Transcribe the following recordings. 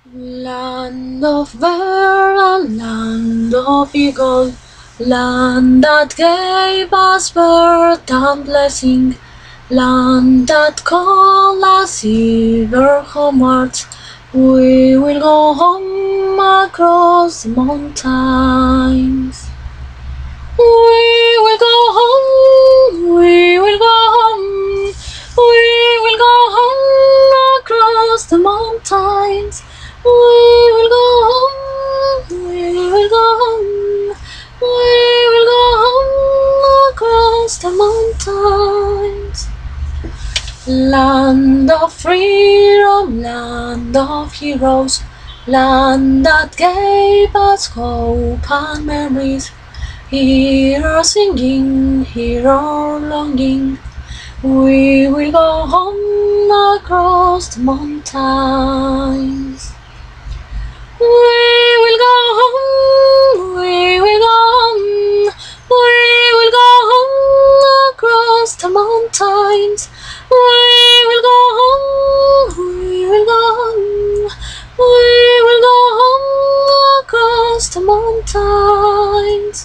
Land of Vera, land of eagle, land that gave us birth and blessing, land that called us ever homewards. We will go home across the mountains. We will go home, we will go home, we will go home across the mountains. We will go home, we will go home, we will go home across the mountains. Land of freedom, land of heroes, land that gave us hope and memories. Hero singing, hero longing, we will go home across the mountains. We will go home, we will go home, we will go home across the mountains. We will go home, we will go home, we will go home across the mountains.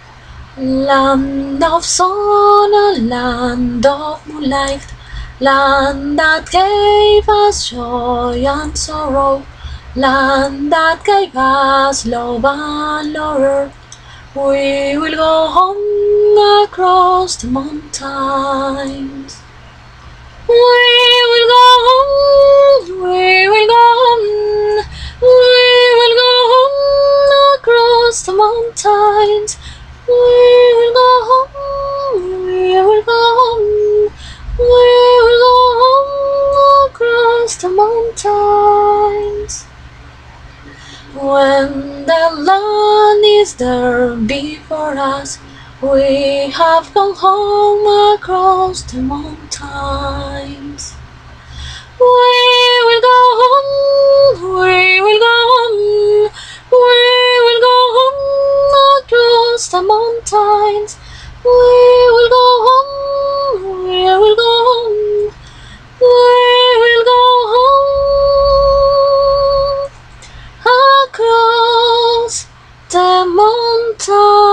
Land of sun, a land of moonlight, land that gave us joy and sorrow, land that gave us love and laughter. We will go home across the mountains. We will go home, we will go home, we will go home across the mountains. We will go home, we will go home, we will go home across the mountains. When the land is there before us, we have gone home across the mountains. We will go home, we will go home, we will go home across the mountains. We will go home, we will go home, we will go home across the mountains.